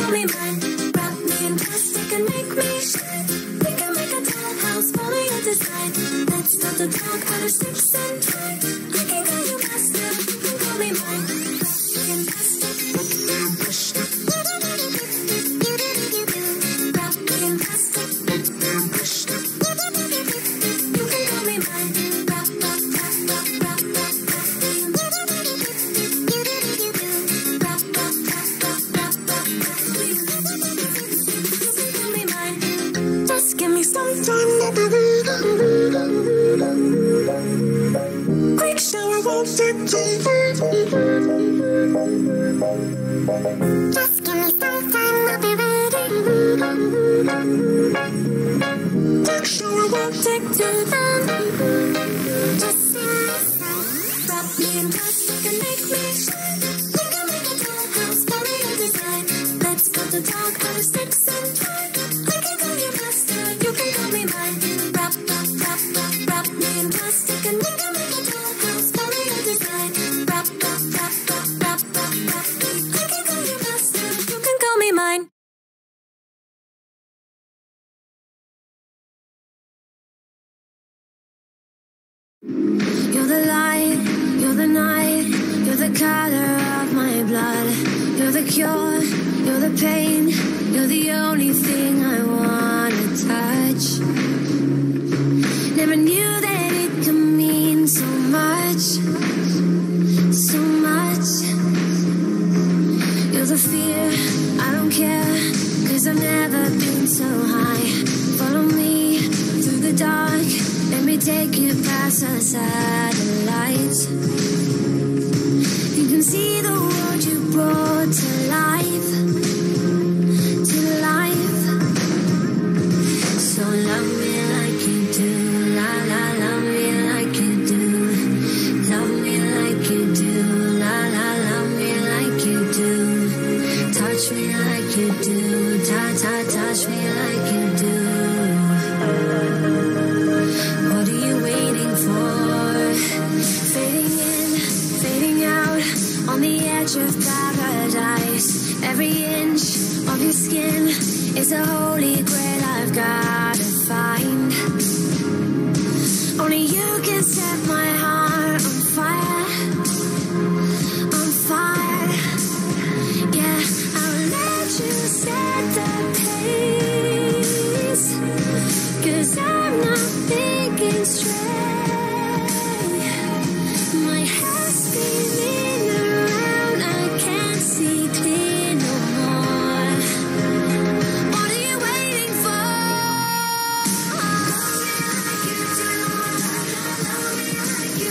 call me mine. Wrap me in plastic and make me shine. We can make a dollhouse, follow your design. Let's build a dog out of sticks and twine. I can call you master, you can call me mine. Wrap me in plastic. Wrap me in plastic. You can call me mine. Wrap, wrap, wrap, wrap, wrap, wrap, wrap me in. Wrap, wrap, wrap, wrap, wrap, wrap me in. You can call me mine. Just give me some time. Quick shower won't take too long. Just give me some time, I'll be ready. Quick shower won't take too long. Just sing this song. Wrap me in plastic and make me shine. We can make a dollhouse, follow your design. Let's build a dog out of sticks and twine. I can call you master, you can call me mine. Wrap, wrap, wrap, wrap, wrap me in plastic and we can make a dollhouse, follow your design. Wrap, wrap, wrap, wrap, wrap, wrap, wrap me. I can call you master, you can call me mine. You're the light, you're the night, you're the color of my blood. You're the cure, you're the pain, you're the only thing I wanna touch. Never knew that it could mean so much, so much. You're the fear, I don't care, 'cause I've never been so high. Follow me through the dark, let me take you past the satellites. You can see the world you brought to life, to life. So love me like you do, la la, love me like you do. Love me like you do, la la, love me like you do. Touch me like you do, ta ta, touch me like you do. What are you waiting for? Fading in, fading out, on the edge of paradise. Every inch of your skin is a holy grail I've gotta find. Only you can set my heart on fire, on fire. Yeah, I'll let you set the pace, 'cause I'm not thinking straight. My head's spinning around, I can't see clear no more. What are you waiting for? Love me like you do, love me like you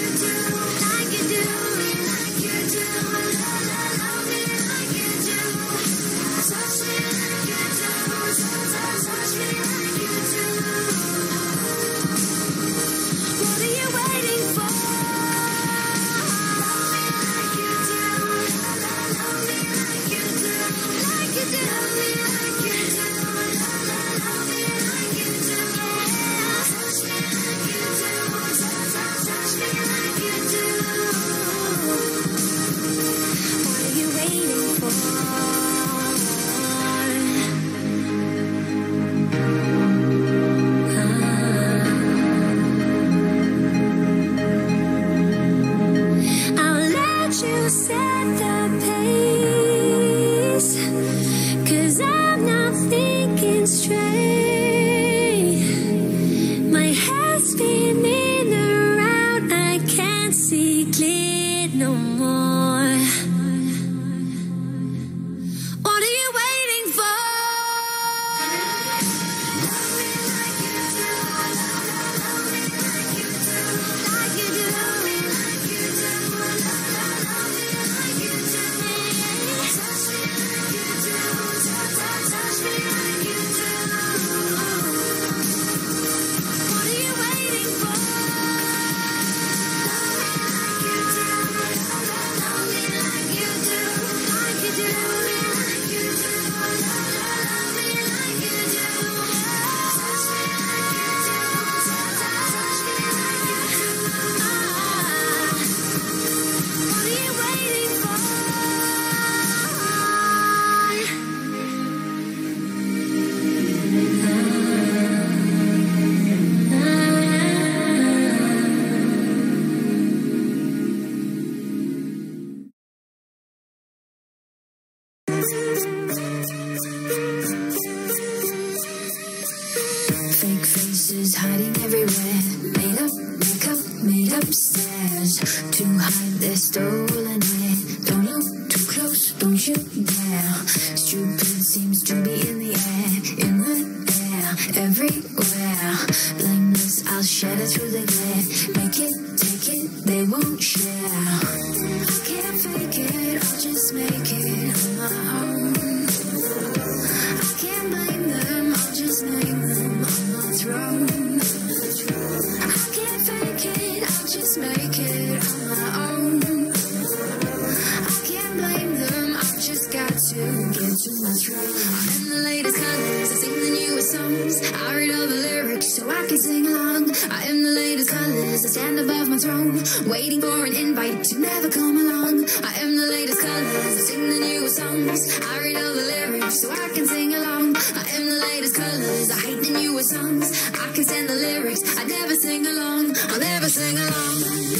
Fake faces hiding everywhere. Made up makeup, made up stares to hide their stolen air. Don't look too close, don't you dare. Stupid seems to be in the air, everywhere. Blameless, I'll shatter through the glare. Make it, take it, they won't share. I can't fake it, I'll just make it on my own. I can't blame them, I'll just name them on my throne. I can't fake it, I'll just make it on my own. I can't blame them, I've just got to get to my throne. I'm in the latest colors, I sing the newest songs. I read all the lyrics so I can sing along. I am the latest colors, I stand above my throne, waiting for an invite to never come along. I am the latest colors, I sing the newest songs. I read all the lyrics so I can sing along. I am the latest colors, I hate the newest songs. I can stand the lyrics, I never sing along. I'll never sing along.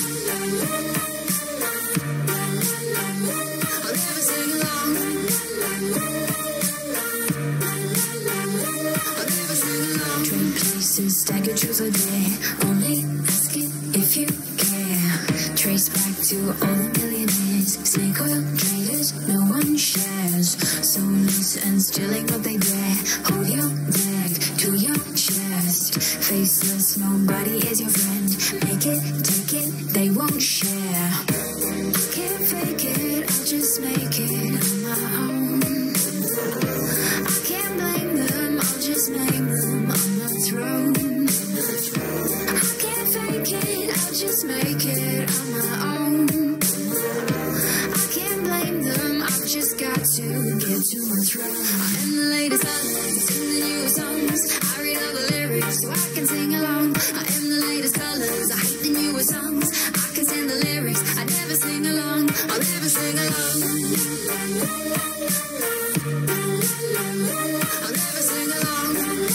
I'll never sing along. I'll never sing along. Trade places, stagger truth or dare. Only ask it if you care. Trace back to all the millionaires. Snake oil traders, no one shares. Soulless and stealing what they dare. Hold your bag to your chest. Faceless, nobody is your friend. Make it, take it, they won't share. I can't fake it, I'll just make it on my own. I can't blame them, I'll just name them on my throne. I can't fake it, I'll just make it on my own. I can't blame them, I've just got to get to my throne. I am the latest colors, sing the newest songs. I read all the lyrics so I can sing along. I am the latest colors, I hate the newest songs. I can stand the lyrics, I never sing along. I'll never sing along. I'll never sing along.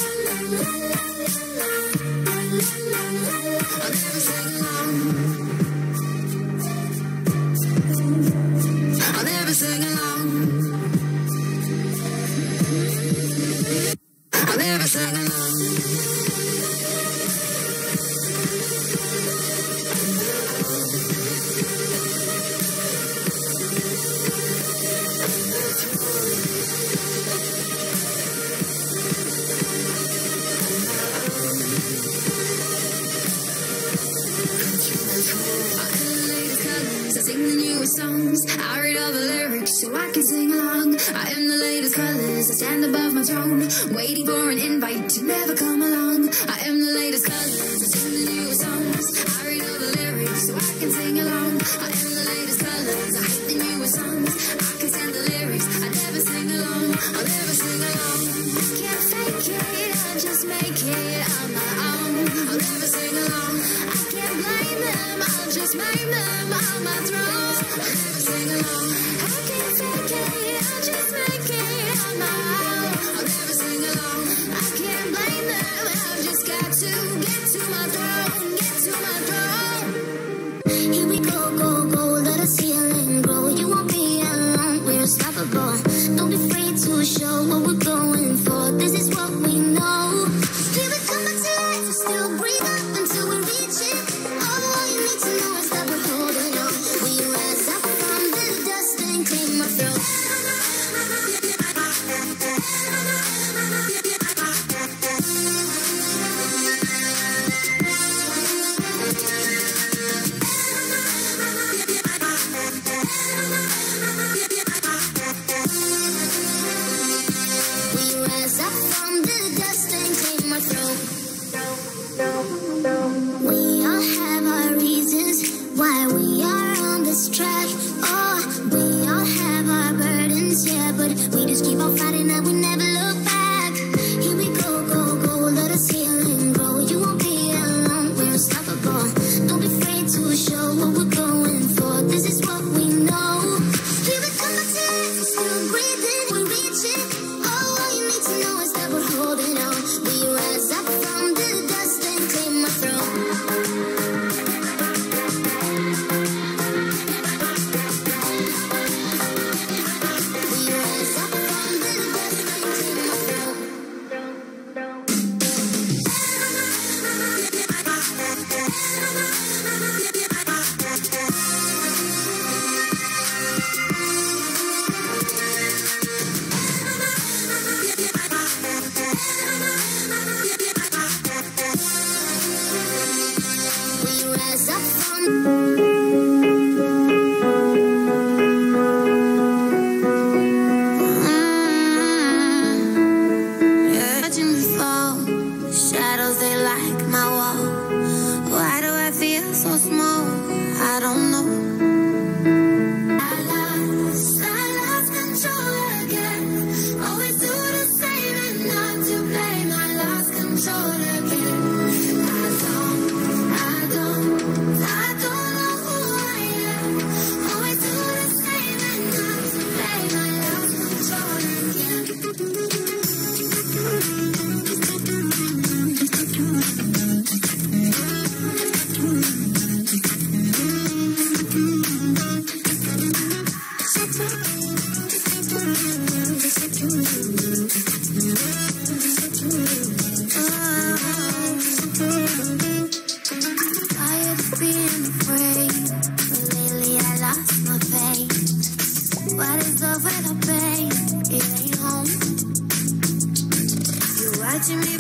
I'll never sing along. I'll never sing along. I'll never sing along. I sing the newest songs. I read all the lyrics so I can sing along. I am the latest colors, I stand above my throne, waiting for an invite to never come along. I am the latest colors, I sing the newest songs. I read all the lyrics so I can sing along. I am the latest colors, I hate the newest songs. I can stand the lyrics, I never sing along. I'll never sing along. I can't fake it, I'll just make it on my own. I'll never sing along. I can't blame them, I'll just make them on my throne. I'll never sing along. I can't fake it, I'll just make it on my own. I'll never sing along. I can't blame them, I've just got to get to my throne, get to my throne. Here we go, go, go, let us heal and grow. You won't be alone, we're unstoppable. Don't be afraid to show what we're going for. This is what we know. Spirit come back to life, we still breathe up until we reach it. All you need to know is that we're holding on. We rise up from the dust and claim our throne. We rise up from the dust and claim our throne. We all have our reasons why we are on this track. Oh, we all have our burdens, yeah, but we just keep on fighting and we never look back. Here we go, go, go, let us heal and grow. You won't be alone, we're unstoppable. Don't be afraid to show what we're going for. This is what we know. Spirit come back to life, we're still breathing, we reach it. All you need to know is that we're holding on. We rise up from the dust and claim our throne. We rise up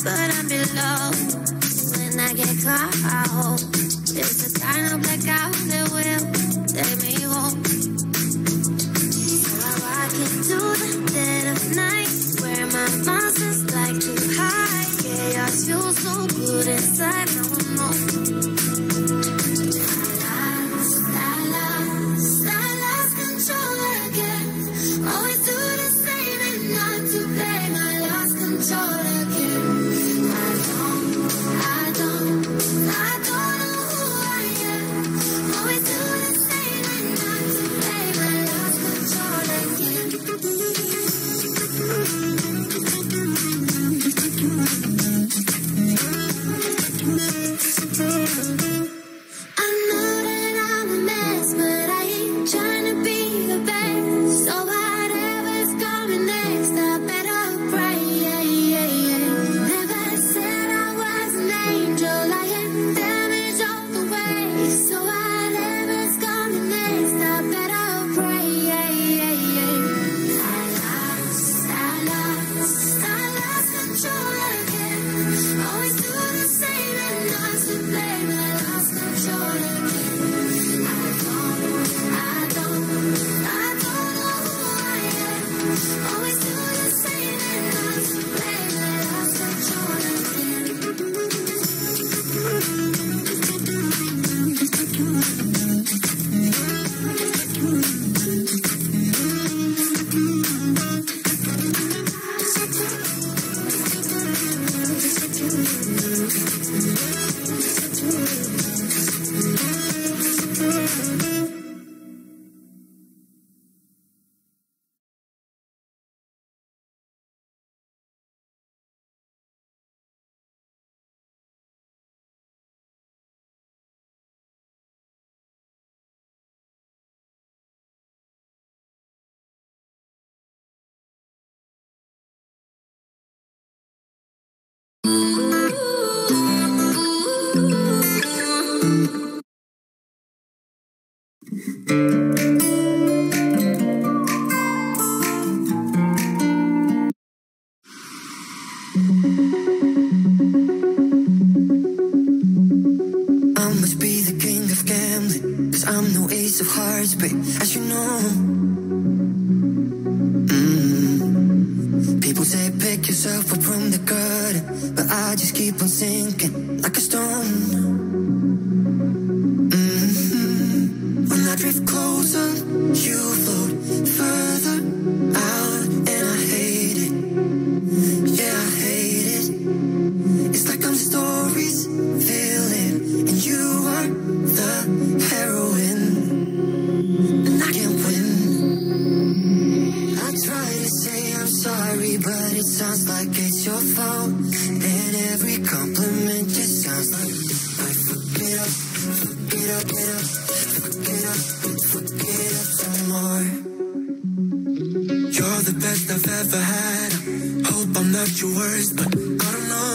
but I'm below. When I get caught, it's the kind of blackout that will take me home. So I walk into the dead of night, where my monsters like to hide. Chaos feels so good inside, no more. Of hearts, babe, as you know. People say pick yourself up from the gutter, but I just keep on sinking like a stone. When I drift closer, you float further out, and I hate it. Yeah, I hate it. It's like I'm stories filling, and you are the heroine. Sorry, but it sounds like it's your fault, and every compliment just sounds like I fuck it up, fuck it up, get up, fuck it up, fuck it up some more. You're the best I've ever had. Hope I'm not your worst, but I don't know.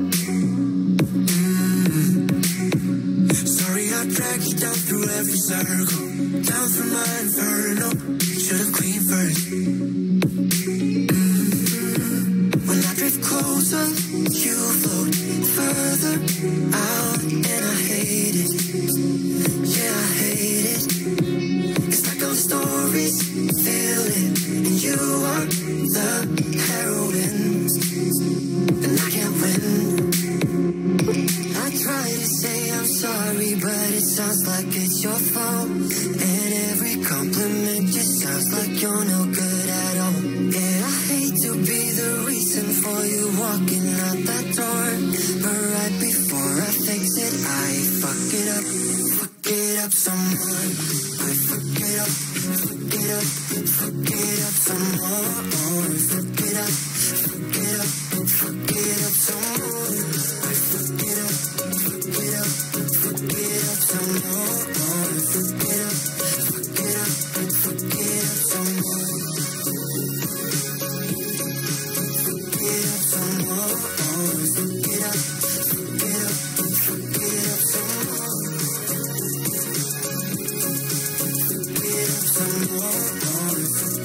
Sorry I drag you down through every circle, down through my inferno. Should've cleaned first. Closer, you float further out, and I hate it. Yeah, I hate it. It's like those stories filling, and you are the heroine, and I can't win. I try to say I'm sorry, but it sounds like it's your fault, and every compliment just sounds like you're no good at all. Yeah, I hate to be the reason for you walking out that door, but right before I fix it, I fuck it up some more. I fuck it up, fuck it up, fuck it up some more. Fuck it up, fuck it up, fuck it up some more. I fuck it up, fuck it up, fuck it up some more. Fuck it up, fuck it up, fuck it up some more. Some more.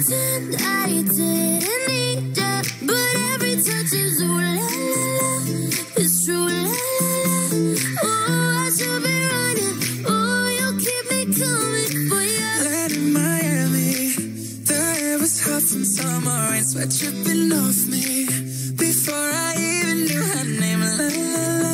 pretend I didn't need ya, but every touch is ooh la la la. It's true la la la. Oh, I should be running. Oh, you keep me coming for ya. Land in Miami, the air was hot from summer rain, sweat dripping off me before I even knew her name. La la la.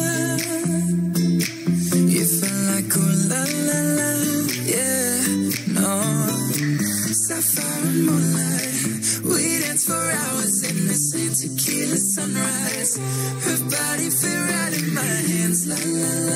You felt like ooh la la la. Yeah, no. Sapphire and moonlight, we danced for hours in the same tequila sunrise. Her body fit right in my hands. La la la.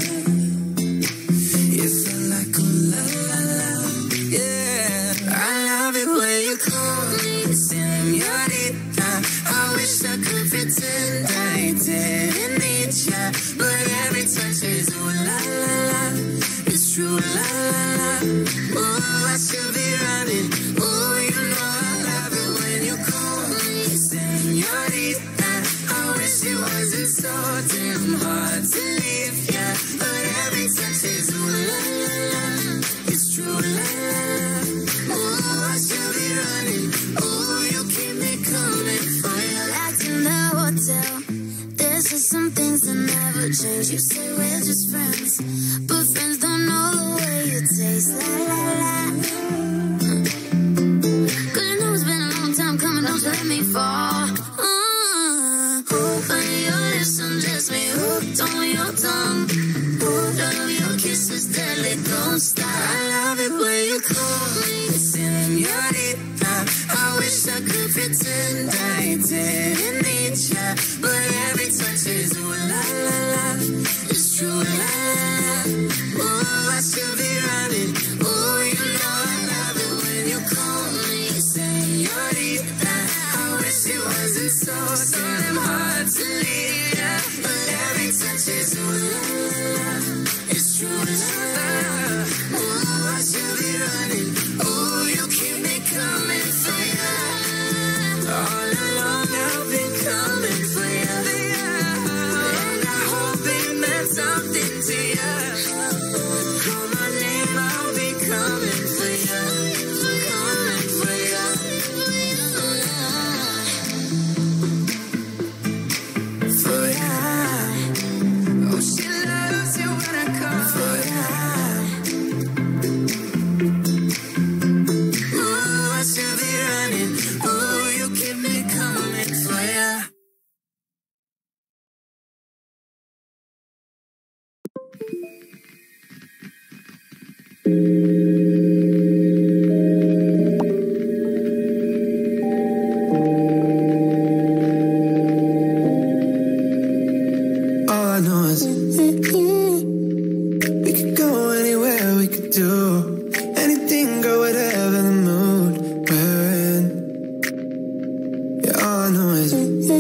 You felt like ooh la la la. Yeah, I love it when you call me señorita. I wish I could pretend I didn't need ya, but every touch is ooh la la la. It's true la la la. Oh, I should be running. Oh, you know I love it when you call me señorita. I wish it wasn't so damn hard to leave ya, but every touch is ooh la la la. It's true la la la. Oh, I should be running. Oh, you keep me coming for ya. Back in the hotel, there's just some things that never change. You say we're just friends, but friends don't know the way you taste. La la la. Cause you know it's been a long time coming, don't let me fall. When your lips undress me, hooked on your tongue. Love your kisses deadly, don't stop. I love it when you call me señorita. I wish I could pretend I didn't need ya, but every touch is ooh la la la. It's true la la la. Oh, I should be running. Oh, you know I love it when you call me señorita. I wish it wasn't so damn hard to leave ya, but every touch is ooh la la la. It's true la la la. Oh, I should be running. Oh, you keep me coming for ya. All along I've been coming for ya, and I hope it meant something to ya. Call my name, I'll be coming for ya, coming for ya. For ya. Oh, she loves you when I come for ya. Oh, I should be running. Oh, you keep me coming for ya. All I know is we could go anywhere, we could do anything, girl, whatever the mood we're in. Yeah, all I know is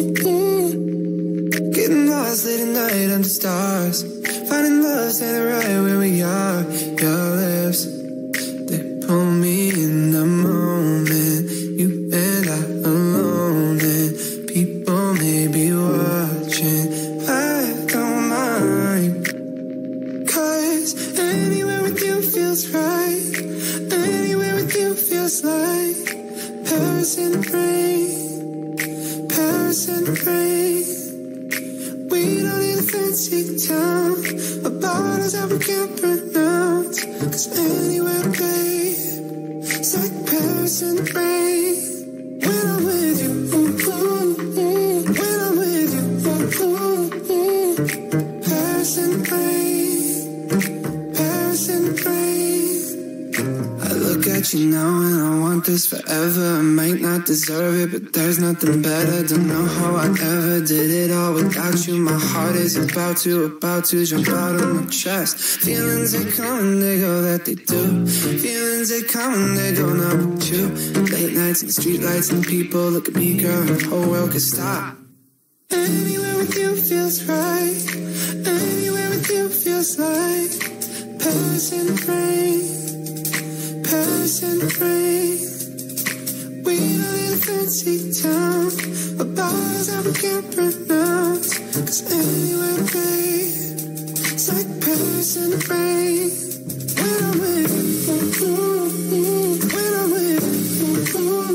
getting lost late at night under stars, finding love standing right where we are. Your lips, they pull me in the moment. You and I alone, and people may be watching. I don't mind, 'cause anywhere with you feels right. Anywhere with you feels like Paris in the rain, Paris in the rain. We don't need a fancy town, or bottles that we can't pronounce. 'Cause anywhere, babe, it's like Paris in the rain. When I'm with you, ooh, ooh, ooh. When I'm with you, ooh, ooh, ooh. Paris in the rain, Paris in the rain. I look at you now and I want this forever. I might not deserve it, but there's nothing better. Don't know how I ever did it all without you. My heart is about to jump out of my chest. Feelings, they come and they go, that they do. Feelings, they come and they go, not with you. Late nights and street lights and people look at me, girl, and the whole world could stop. Anywhere with you feels right. Anywhere with you feels like Paris in the rain, Paris in the rain. We don't need a fancy town, or bars that we can't pronounce. 'Cause anywhere, babe, it's like Paris in the rain. When I'm with you, ooh, ooh, when I'm with you, ooh, ooh.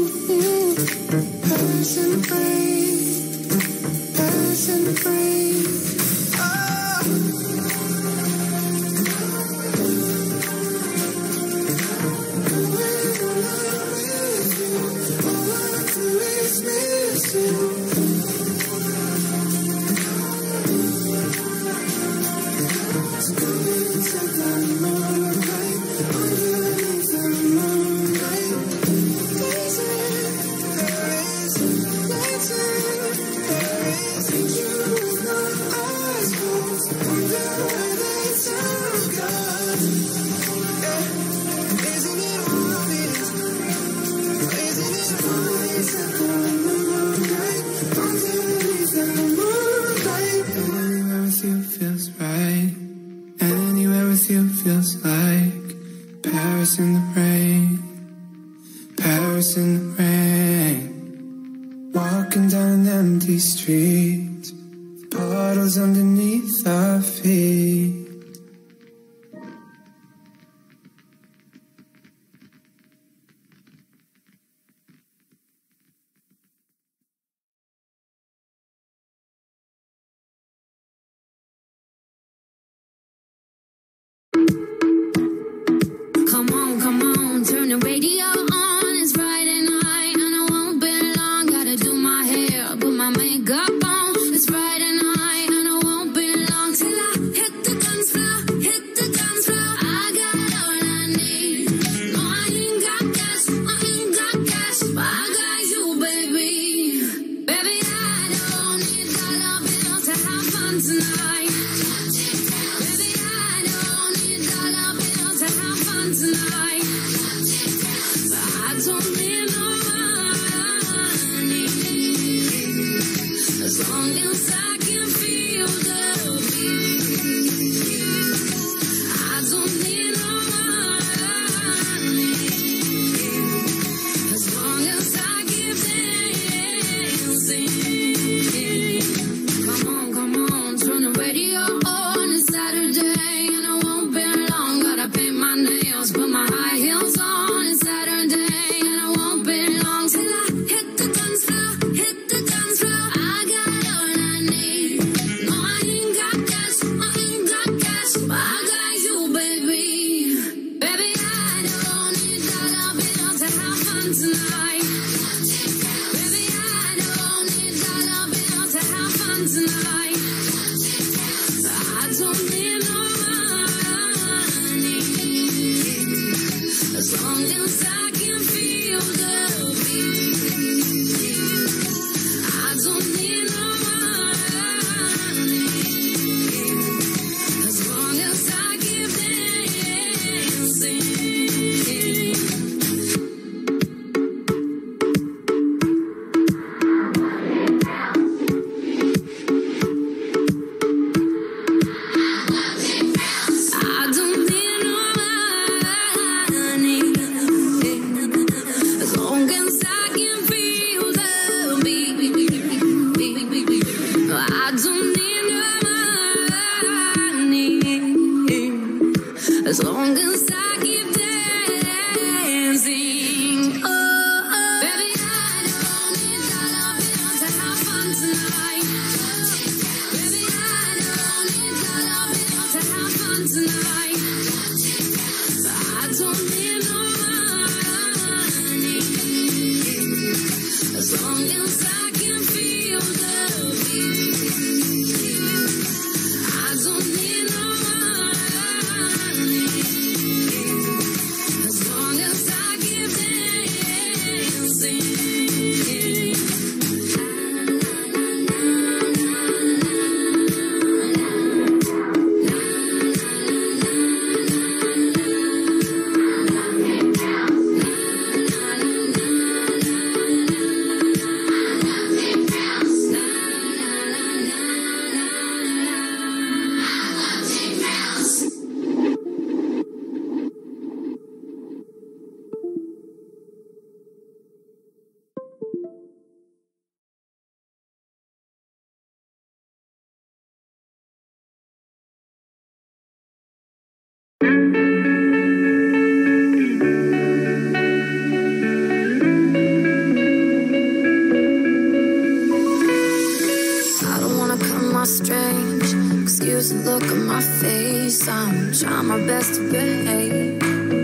doesn't look at my face. I'm trying my best to behave.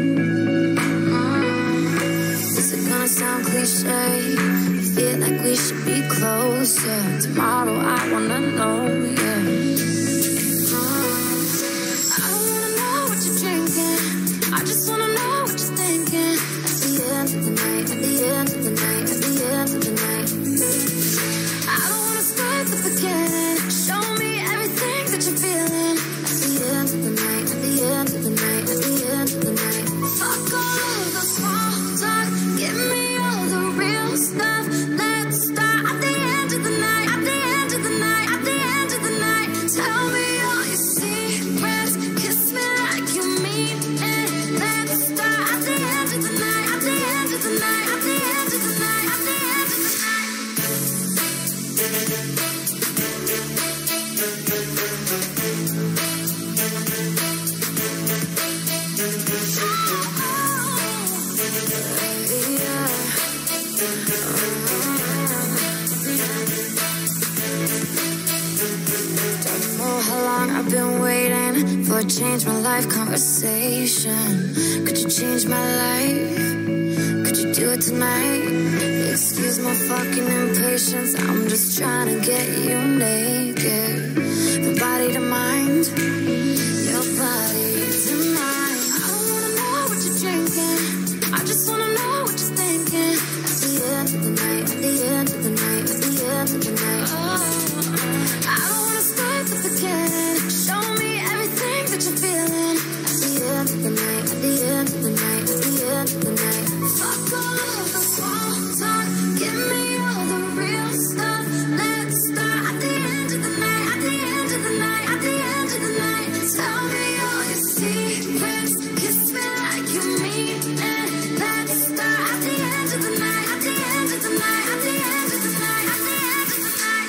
Is it gonna sound cliche? I feel like we should be closer. Tomorrow I wanna know, yeah. I don't wanna know what you're drinking. I just wanna know what you're thinking. At the end of the night, at the end of the night, at the end of the night. I don't wanna start the beginning. Show me everything that you're feeling. At the end of the night, at the end of the night, at the end of the night. Fuck all of the small talk. Give me all the real stuff. Let's start at the end of the night, at the end of the night, at the end of the night. Tell me all your secrets. Kiss me like you mean it. Let's start at the end of the night, at the end of the night, at the end of the night, at the end of the night. Don't know how long I've been waiting for a change my life conversation. Could you change my life? Could you do it tonight? Excuse my fucking impatience. I'm just trying to get you naked. From body to mind, your body to mine. I don't wanna know what you're drinking. I just wanna know what you're thinking. At the end of the night, at the end of the night, at the end of the night. I don't wanna start the beginning. Show me everything that you're feeling. At the end of the night, at the end of the night, at the end of the night. Fuck all of the small talk. Give me all the real stuff. Let's start at the end of the night, at the end of the night, at the end of the night. Tell me all your secrets. Kiss me like you mean it. Let's start at the end of the night, at the end of the night, at the end of the night, at the end of the night.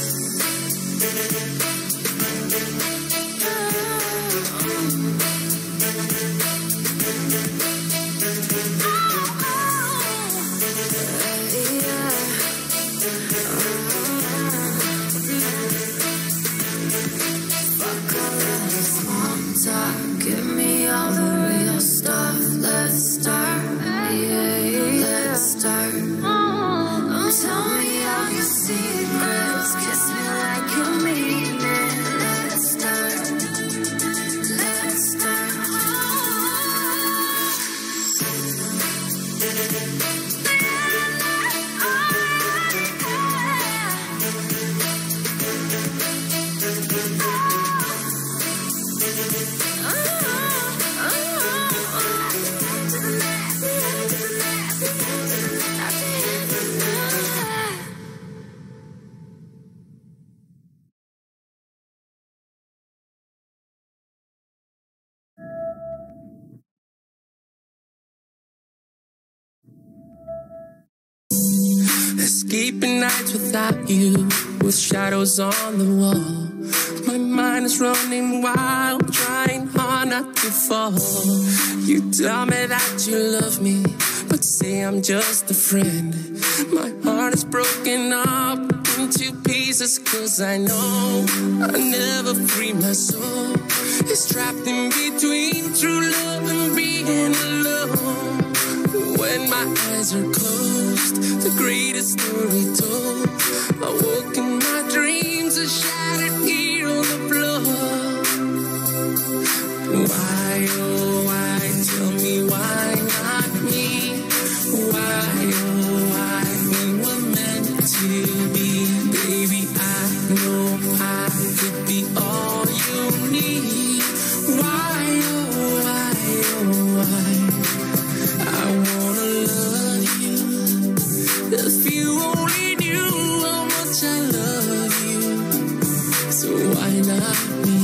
Fuck all of the small talk. Give me all the real stuff. Let's start, yeah, let's start. Tell me all your secrets. Kiss me like you mean it. Let's start, let's start. Escaping nights without you, with shadows on the wall. My mind is running wild, trying hard not to fall. You tell me that you love me, but say I'm just a friend. My heart is broken up into pieces, 'cause I know I'll never free my soul. It's trapped in between true love and being alone. When my eyes are closed, the greatest story told. I woke in my dreams, a shattered here on the floor. Why, oh why, tell me why not me? Why, oh why, we were meant to be. Baby, I know I could be all you need. Why, oh why, oh why, I wanna love you. If you only knew how much I love you, so why not me?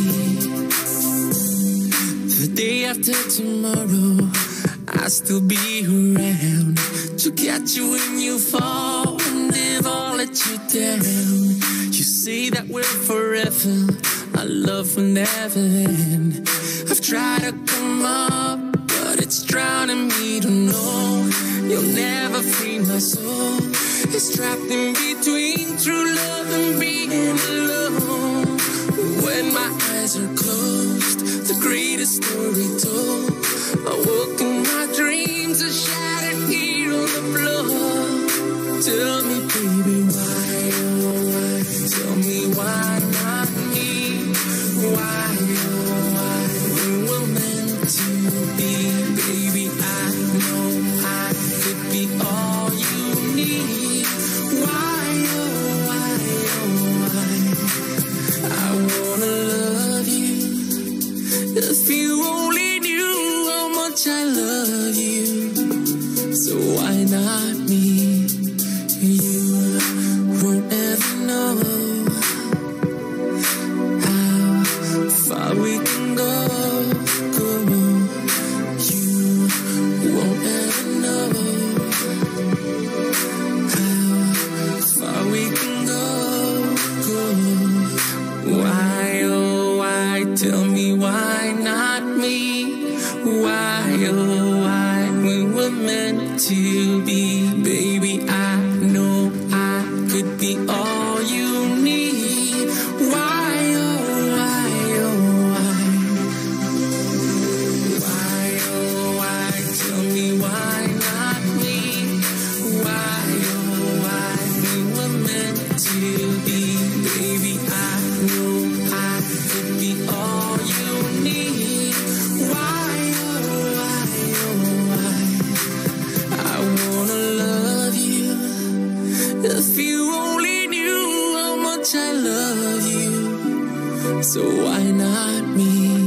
The day after tomorrow, I'll still be around to catch you when you fall and if I'll let you down. You say that we're forever, our love will never end. I've tried to come up, but it's drowning me to know you'll never free my soul. It's trapped in between true love and being alone. When my eyes are closed, the greatest story told. I woke in my dreams, a shattered here on the floor. Tell me, baby, why, oh why? Tell me why not me? Why, oh why? We were meant to be, baby. I know I could be all you need. Why, oh why, oh why? I wanna love you. If you only knew how much I love you, so why not me? You won't ever know how far we can go. You won't ever know how far we can go. Why, oh why, tell me why not me? Why, oh why, we were meant to be, baby. I know I could be all you need. Why, oh why, oh why? Why, oh why, tell me why not me? Why, oh why, we were meant to be, baby. I know I could be all you need. Why, oh why, oh why? I wanna love you. If you only knew how much I love you, so why not me?